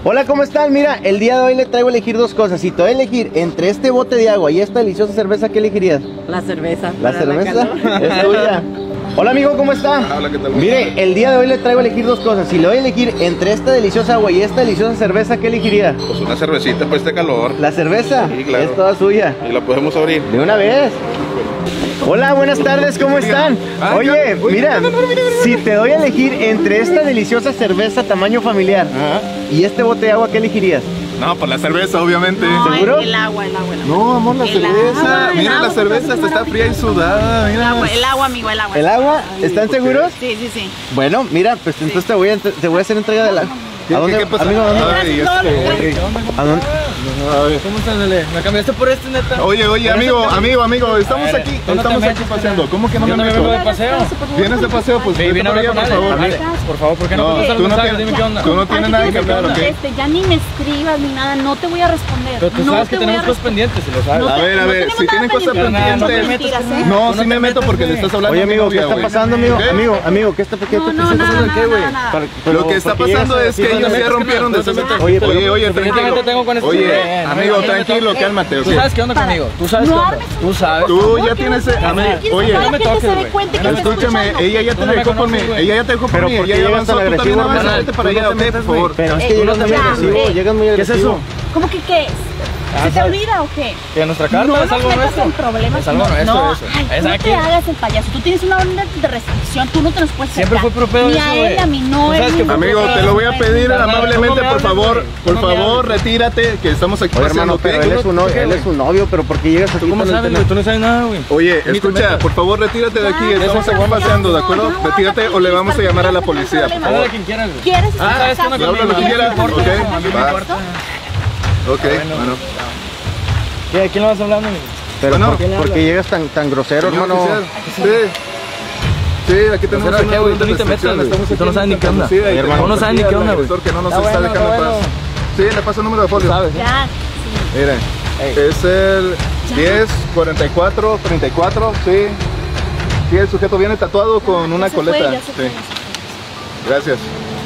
Hola, ¿cómo están? Mira, el día de hoy le traigo a elegir dos cosas. Si te voy a elegir entre este bote de agua y esta deliciosa cerveza, ¿qué elegirías? La cerveza. ¿La cerveza? Es tuya. Hola, amigo, ¿cómo está? Hola, ¿qué tal? Mire, el día de hoy le traigo a elegir dos cosas. Si le voy a elegir entre esta deliciosa agua y esta deliciosa cerveza, ¿qué elegiría? Pues una cervecita para este calor. ¿La cerveza? Sí, claro. Es toda suya. Y la podemos abrir. De una vez. Hola, buenas tardes, ¿cómo están? Oye, mira, si te doy a elegir entre esta deliciosa cerveza tamaño familiar y este bote de agua, ¿qué elegirías? No, pues la cerveza, obviamente. No, ¿Seguro? el agua. No, amor, la El cerveza. agua, el Mira, agua, la cerveza hasta está fría y sudada. Mira. El agua, amigo, el agua. ¿El agua? ¿Están seguros? Sí. Bueno, mira, pues entonces te voy a hacer entrega del agua. ¿A dónde, ¿Qué pasa? amigo, a dónde? Ay, ¿A dónde? ¿Cómo estás, Lele? ¿Me cambiaste por este, neta? Oye, amigo, estamos aquí paseando. ¿Cómo que no me meto? de paseo. ¿Vienes de paseo? Pues vete Viene a para allá, hablar por con favor. nadie. Por favor, ¿por qué no No, contestas tú los no mensajes? tienes- Dime qué onda. tú no tienes nada que hablar, ¿ok? Ya ni me escribas ni nada, no te voy a responder. Pero tú no sabes te que voy a tenemos cosas pendientes, si lo sabes. No A te- ver, no tenemos si nada tienen cosas pendiente. No te pendientes. Mentiras, ¿eh? No, Tú sí me meto porque le estás hablando Oye, a mi amigo, ¿qué novia, está güey. pasando, amigo? ¿Qué? Amigo, ¿qué está pasando? No, ¿Qué, güey? Lo que está pasando es que ellos ya rompieron de Oye, Oye, Definitivamente tranquilo. tengo con esto. Oye, amigo, Yo me tranquilo, toco. cálmate, Tú ¿ok? sabes qué onda conmigo. Tú sabes No qué onda. armes. Tú sabes. Tú ya tienes... Oye, no me toques, güey. escúchame, ella ya te Tú no me dejó por mí. conoces, güey. Ella ya te dejó por Pero mí. ¿por qué Ella ya llegas tan avanzó. Tú agresivo, también hermano? avanzaste para allá, ok, por favor. Pero es que llegas muy ya, agresivo, hombre. llegas muy ¿Qué es agresivo. eso? ¿Cómo que qué es? ¿Se te olvida o qué? Que nuestra carta No es nos algo metas nuestro. en problemas. Es algo nuestro no, eso. ay, Es no aquí. te hagas el payaso. Tú tienes una orden de restricción. Tú no te nos puedes Siempre acercar. fue pro pedo Ni eso, a él, güey. ni a mí. No Tú es sabes que ningún Amigo, pedo, te lo voy a no es pedir ningún amablemente, me por hables, favor. güey. Por No me favor, hables. retírate, que estamos aquí Oye, pasando, hermano, ¿ok? pero él es su novio, pero ¿por qué llegas aquí ¿Tú cómo con el sabes, tema? güey? Tú no sabes nada, güey. Oye, Ni te escucha, metas. por favor, retírate de aquí. Ya, Estamos ya, aquí ya, paseando, ¿de no, acuerdo? no, Retírate o le vamos a llamar a la policía, por favor. Habla a quien quieras, güey. ¿Quieres estar ¿sabes qué acá? onda Y habla lo que conmigo? quieras, No me importa, ¿ok? a mí me Va. importa. Ok, bueno. ¿Qué? ¿A quién le vas hablando, amigo? Pero Bueno, ¿por qué llegas tan grosero, Señor hermano? oficial, sí, aquí tenemos ¿Grosero qué, una güey? orden Tú de ni te metas, restricción. güey. Estamos Tú aquí no sabes ni qué onda. conducida y Hermano, tenemos no sabes ni aquí qué al onda, güey. agresor que no nos Está está bueno, dejando en está paz. bueno. Sí, le paso el número de folio. ¿Sabes? Ya, sí. Miren, es el 104434, sí. Sí, el sujeto viene tatuado con una se fue, coleta. ya se fue, Sí. Gracias.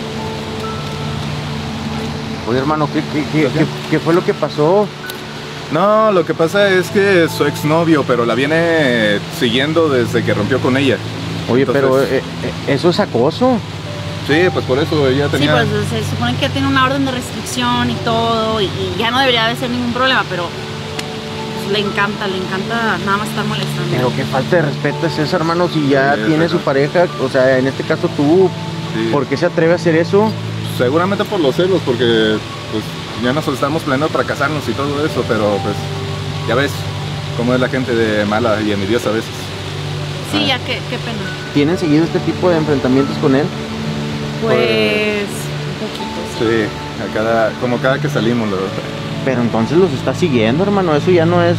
Oye, hermano, ¿qué fue lo que pasó? No, lo que pasa es que es su exnovio, pero la viene siguiendo desde que rompió con ella. Oye, Entonces, pero eso es acoso. sí, pues por eso ella Sí, tenía... pues se supone que tiene una orden de restricción y todo, y ya no debería de ser ningún problema, pero pues, le encanta nada más estar molestando. Pero qué falta de respeto es esa, hermano, si ya Sí, tiene es su verdad. pareja, o sea, en este caso tú, Sí. ¿por qué se atreve a hacer eso? Seguramente por los celos, porque pues ya nos estamos planeando para casarnos y todo eso, pero pues ya ves cómo es la gente de mala y envidiosa a veces. Sí, ya qué pena. ¿Tienen seguido este tipo de enfrentamientos con él? Pues un poquito. Sí, como cada que salimos, Pero entonces los está siguiendo, hermano, eso ya no es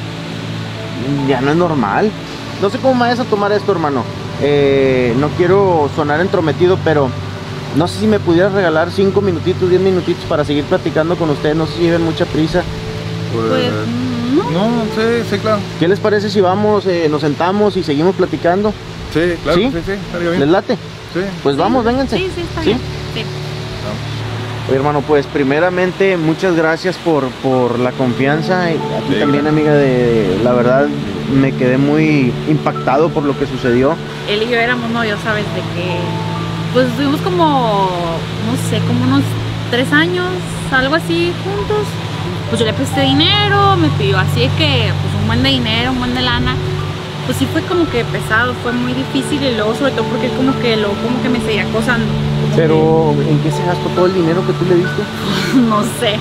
normal. No sé cómo me vayas a tomar esto, hermano. No quiero sonar entrometido, pero no sé si me pudieras regalar 5 minutitos, 10 minutitos para seguir platicando con ustedes. No sé si lleven mucha prisa. Pues no. no, sí, claro. ¿Qué les parece si vamos, nos sentamos y seguimos platicando? Sí, claro, ¿Sí? sí, estaría ¿Les bien. late? Sí. Pues vamos, vénganse. Sí, está ¿Sí? bien. Sí. Oye, hermano, pues primeramente muchas gracias por la confianza y a ti Sí, también, claro. amiga, la verdad me quedé muy impactado por lo que sucedió. Él y yo éramos novios, ¿sabes? De que pues estuvimos como, no sé, como unos 3 años, algo así, juntos. Pues yo le presté dinero, me pidió así de que, pues un buen de dinero, un buen de lana. Pues sí fue como que pesado, fue muy difícil y luego sobre todo porque él como que me seguía acosando. Como Pero, ¿en qué se gastó todo el dinero que tú le diste? que, no sé,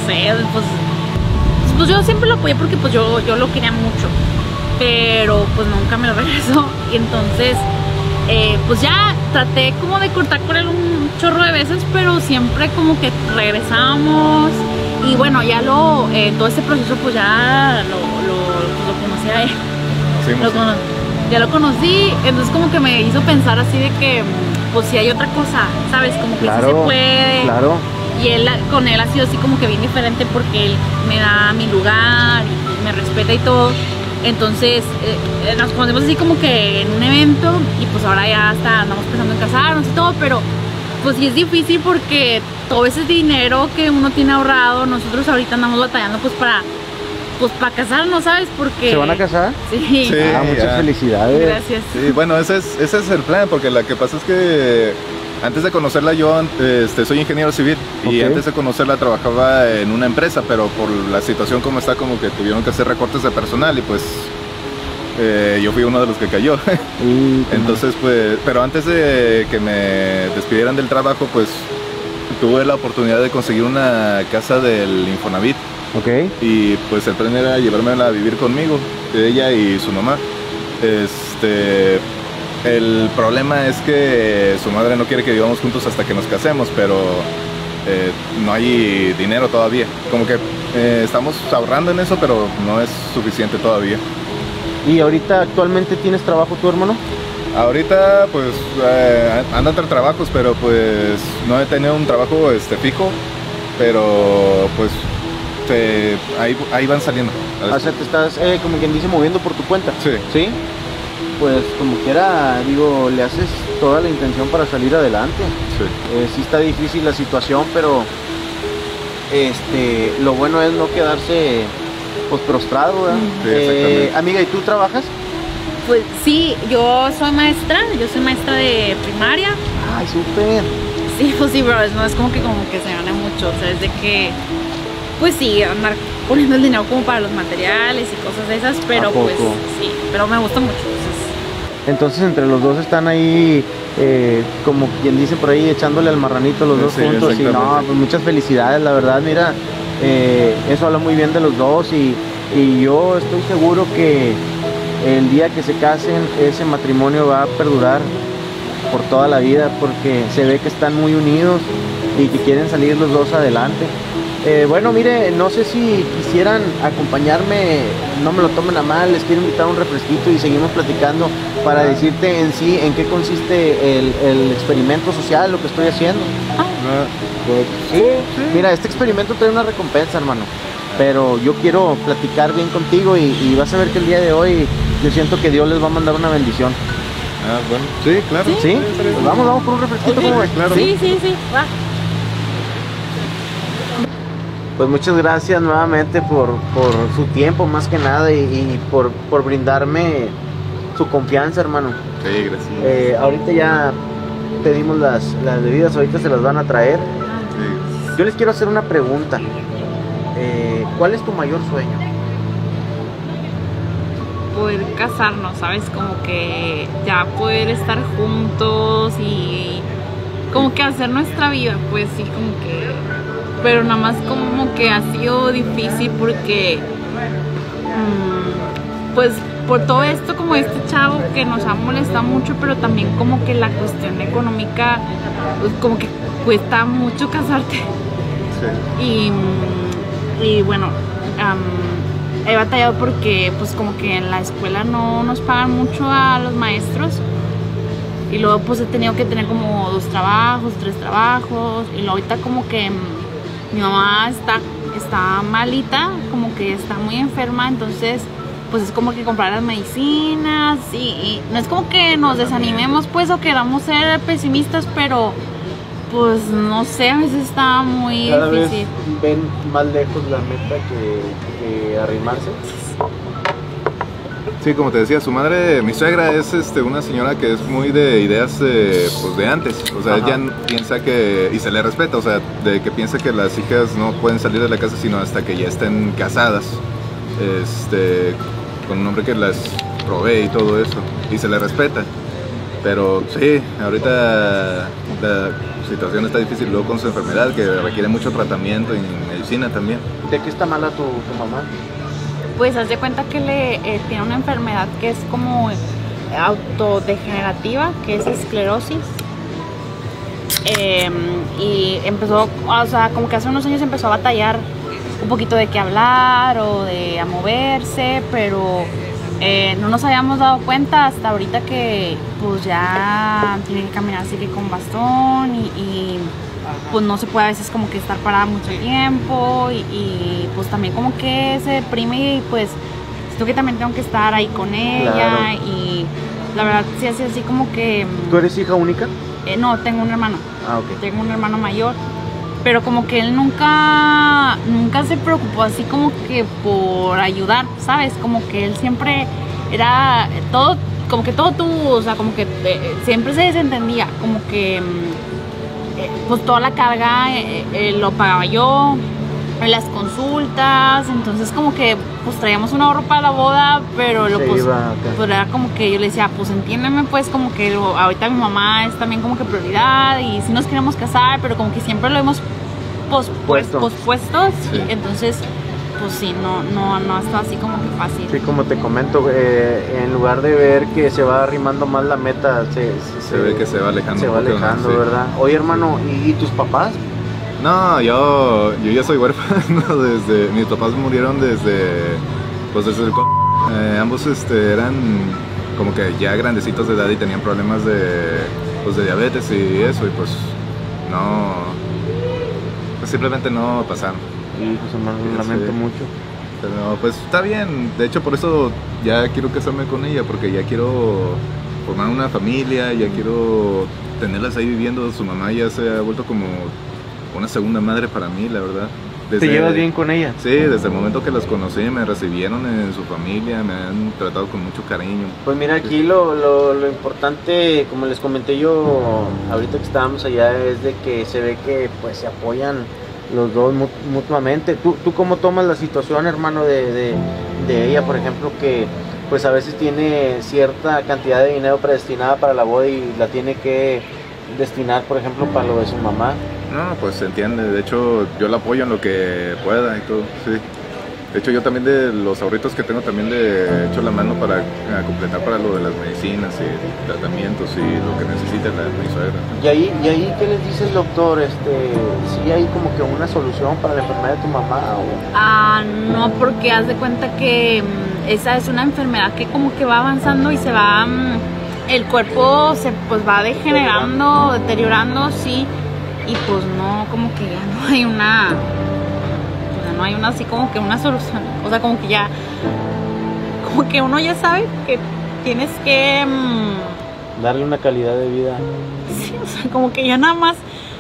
pues yo siempre lo apoyé porque pues yo lo quería mucho. Pero pues nunca me lo regresó y entonces pues ya traté como de cortar con él un chorro de veces, pero siempre como que regresamos y bueno, ya todo ese proceso pues ya lo conocí a él, ya lo conocí, entonces como que me hizo pensar así de que pues si hay otra cosa, ¿sabes? Como que Claro, sí se puede. claro. Y con él ha sido así como que bien diferente porque él me da mi lugar y me respeta y todo. Entonces nos conocemos así como que en un evento y pues ahora ya hasta andamos pensando en casarnos y todo, pero pues sí es difícil porque todo ese dinero que uno tiene ahorrado, nosotros ahorita andamos batallando pues para casarnos, ¿sabes? Porque... ¿Se van a casar? Sí. Sí. Muchas ya. felicidades. Gracias. Sí, bueno, ese es el plan, porque lo que pasa es que antes de conocerla yo soy ingeniero civil y Ok. antes de conocerla trabajaba en una empresa, pero por la situación como está, como que tuvieron que hacer recortes de personal y pues yo fui uno de los que cayó. Entonces pues, pero antes de que me despidieran del trabajo, pues tuve la oportunidad de conseguir una casa del Infonavit. Ok. Y pues el plan era llevármela a vivir conmigo, ella y su mamá. El problema es que su madre no quiere que vivamos juntos hasta que nos casemos, pero no hay dinero todavía. Como que estamos ahorrando en eso, pero no es suficiente todavía. ¿Y ahorita actualmente tienes trabajo tu hermano? Ahorita pues ando entre trabajos, pero pues no he tenido un trabajo fijo, pero pues ahí van saliendo. O sea, te estás, como quien dice, moviendo por tu cuenta. Sí. ¿Sí? Pues como quiera, digo, le haces toda la intención para salir adelante. Sí. Sí está difícil la situación, pero lo bueno es no quedarse pues prostrado, ¿verdad? Sí, exactamente. Amiga, ¿y tú trabajas? Pues sí, yo soy maestra de primaria. Ay, súper. Sí, pues sí, bro, no es como que se gane mucho, o sea, es de que, pues sí, andar poniendo el dinero como para los materiales y cosas de esas, pero ¿A poco? pues sí, pero me gusta mucho, Entonces entre los dos están ahí, como quien dice por ahí, echándole al marranito los dos Sí, juntos. Y no, exactamente. pues muchas felicidades, la verdad, mira, eso habla muy bien de los dos y yo estoy seguro que el día que se casen, ese matrimonio va a perdurar por toda la vida porque se ve que están muy unidos y que quieren salir los dos adelante. Bueno, mire, no sé si quisieran acompañarme, no me lo tomen a mal, les quiero invitar a un refresquito y seguimos platicando para decirte en sí en qué consiste el experimento social, lo que estoy haciendo. Sí, mira, este experimento trae una recompensa, hermano, pero yo quiero platicar bien contigo y vas a ver que el día de hoy yo siento que Dios les va a mandar una bendición. Ah, bueno. Sí, claro. ¿Sí? Pues vamos por un refresquito, ¿cómo ves? Claro. Sí, va. Pues muchas gracias nuevamente por su tiempo más que nada y por brindarme su confianza, hermano. Sí, gracias. Ahorita ya pedimos las bebidas, ahorita se las van a traer. Sí. Yo les quiero hacer una pregunta. ¿Cuál es tu mayor sueño? Poder casarnos, ¿sabes? Como que ya poder estar juntos y como que hacer nuestra vida, pues sí, como que... Pero nada más como que ha sido difícil porque... pues por todo esto, como este chavo que nos ha molestado mucho, pero también como que la cuestión económica, pues como que cuesta mucho casarte. Sí. Y bueno, he batallado porque pues como que en la escuela no nos pagan mucho a los maestros y luego pues he tenido que tener como 2 trabajos, 3 trabajos y luego ahorita como que mi mamá está malita, como que está muy enferma, entonces pues es como que comprar las medicinas y no es como que nos desanimemos pues o queramos ser pesimistas, pero pues no sé, a veces está muy Cada vez difícil. ven más lejos la meta que arrimarse. Sí, como te decía, su madre, mi suegra es una señora que es muy de ideas pues de antes. O sea, Ajá. ella piensa que, y se le respeta, o sea, de que piensa que las hijas no pueden salir de la casa sino hasta que ya estén casadas, con un hombre que las provee y todo eso, y se le respeta. Pero sí, ahorita la situación está difícil, luego con su enfermedad que requiere mucho tratamiento y medicina también. ¿De qué está mala tu mamá? Pues haz de cuenta que tiene una enfermedad que es como autodegenerativa, que es esclerosis. Y empezó, o sea, como que hace unos años empezó a batallar un poquito de qué hablar o de a moverse, pero no nos habíamos dado cuenta hasta ahorita que pues ya tiene que caminar así que con bastón y pues no se puede a veces como que estar parada mucho tiempo y pues también como que se deprime y pues siento que también tengo que estar ahí con ella. Claro. Y la verdad sí hace así como que ¿Tú eres hija única? no, tengo un hermano. Ah, ok. Tengo un hermano mayor, pero como que él nunca se preocupó así como que por ayudar, ¿sabes? Como que él siempre era todo, como que todo tú, o sea, como que siempre se desentendía, como que pues toda la carga lo pagaba yo, en las consultas, entonces como que pues traíamos un ahorro para la boda, pero Se pues, iba acá. pues era como que yo le decía, pues entiéndeme, pues como que ahorita mi mamá es también como que prioridad y sí nos queremos casar, pero como que siempre lo hemos pospuesto, Sí. entonces pues sí, no está así como que fácil. Sí, como te comento, en lugar de ver que se va arrimando más la meta, Se ve que se va alejando. se va un poco, ¿no? alejando, Sí. ¿verdad? Oye, hermano, ¿y tus papás? No, yo ya soy huérfano desde... Mis papás murieron desde... Pues desde el... ambos eran como que ya grandecitos de edad y tenían problemas pues de diabetes y eso, y pues no... Pues simplemente no pasaron. Y pues hermano, lo Sí. lamento mucho. Pero pues está bien, de hecho por eso ya quiero casarme con ella, porque ya quiero formar una familia, ya quiero tenerlas ahí viviendo. Su mamá ya se ha vuelto como una segunda madre para mí, la verdad. ¿Te llevas bien con ella? Sí, desde el momento que las conocí me recibieron en su familia, me han tratado con mucho cariño. Pues mira, aquí lo importante, como les comenté yo ahorita que estábamos allá, es de que se ve que pues se apoyan los dos mutuamente. ¿Tú cómo tomas la situación, hermano, de ella, por ejemplo, que pues a veces tiene cierta cantidad de dinero predestinada para la boda y la tiene que destinar, por ejemplo, para lo de su mamá? No, pues se entiende, de hecho yo la apoyo en lo que pueda y todo, sí. De hecho yo también de los ahorritos que tengo también le echo la mano para completar para lo de las medicinas y tratamientos y lo que necesite mi suegra. ¿Y ahí qué les dice el doctor? ¿Sí hay como que una solución para la enfermedad de tu mamá? No, porque haz de cuenta que esa es una enfermedad que como que va avanzando y se va, el cuerpo se pues va deteriorando, sí, y pues no, como que ya no hay una, no hay una así como que una solución, o sea, como que ya, como que uno ya sabe que tienes que Darle una calidad de vida. sí, o sea, como que ya nada más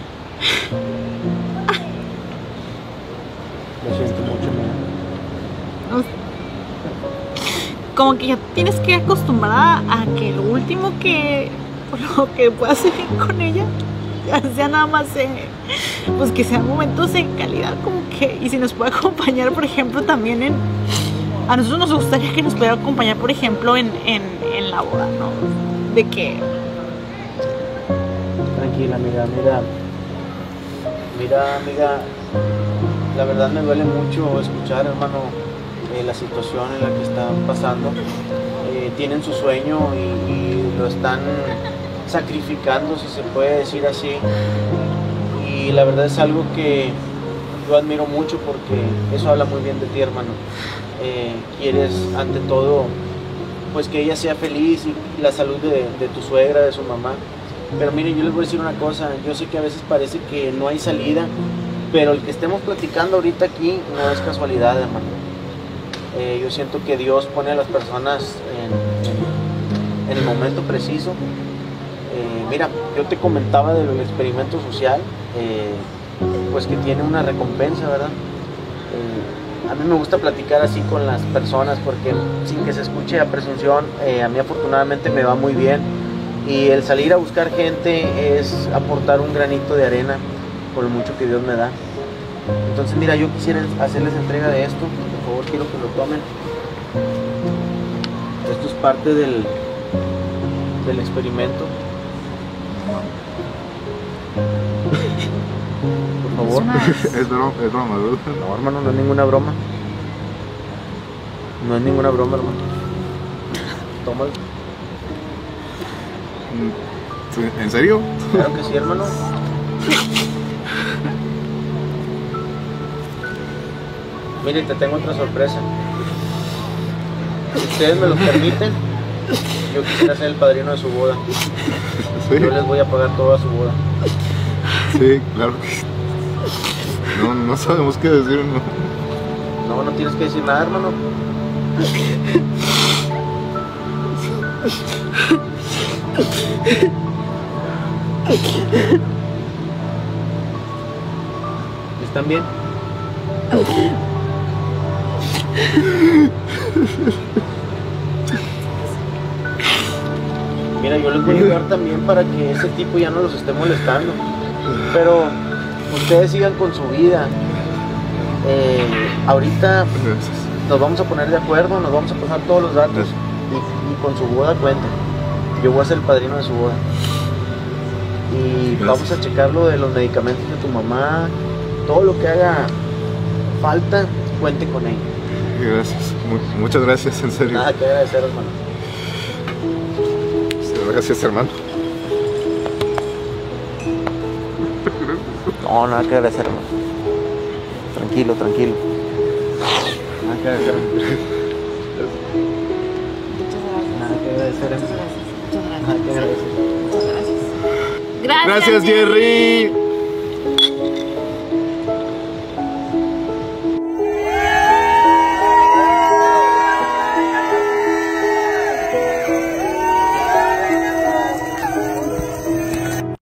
Lo siento mucho, mira. como que ya tienes que acostumbrar a que lo último que lo que puedas hacer con ella ya sea nada más pues que sean momentos de calidad, como que, y si nos puede acompañar, por ejemplo, también a nosotros nos gustaría que nos pudiera acompañar, por ejemplo, en la boda, ¿no? De que Tranquila, amiga, mira, amiga, la verdad me duele mucho escuchar, hermano, la situación en la que están pasando. Tienen su sueño y lo están sacrificando, si se puede decir así, y la verdad es algo que yo admiro mucho porque eso habla muy bien de ti, hermano. Quieres ante todo pues que ella sea feliz y la salud de tu suegra, de su mamá. Pero miren, yo les voy a decir una cosa, yo sé que a veces parece que no hay salida, pero el que estemos platicando ahorita aquí no es casualidad, hermano. Yo siento que Dios pone a las personas en el momento preciso. Mira, yo te comentaba del experimento social, pues que tiene una recompensa, ¿verdad? A mí me gusta platicar así con las personas porque sin que se escuche a presunción, a mí afortunadamente me va muy bien, y el salir a buscar gente es aportar un granito de arena por lo mucho que Dios me da. Entonces mira, yo quisiera hacerles entrega de esto, por favor quiero que lo tomen. Esto es parte del experimento. Por favor. Es broma, ¿verdad? No, hermano, no es ninguna broma. No es ninguna broma, hermano. Tómalo. ¿En serio? Claro que sí, hermano. Mire, te tengo otra sorpresa. Si ustedes me lo permiten, yo quisiera ser el padrino de su boda. Sí, Yo les voy a pagar toda su boda. sí, claro que no sabemos qué decir, ¿no? No tienes que decir nada, hermano. ¿Están bien? Mira, yo les voy a ayudar también para que ese tipo ya no los esté molestando. Pero ustedes sigan con su vida. Ahorita nos vamos a poner de acuerdo, nos vamos a pasar todos los datos y con su boda cuenta. Yo voy a ser el padrino de su boda. Y vamos a checar lo de los medicamentos de tu mamá. Todo lo que haga falta, cuente con ella. Gracias, muchas gracias, en serio. Nada que agradecer, hermano. Gracias, hermano. No, nada que agradecer, hermano. Tranquilo, tranquilo. Nada que agradecer. Nada que agradecer, hermano. Nada que agradecer. Gracias, Gracias, Jerry.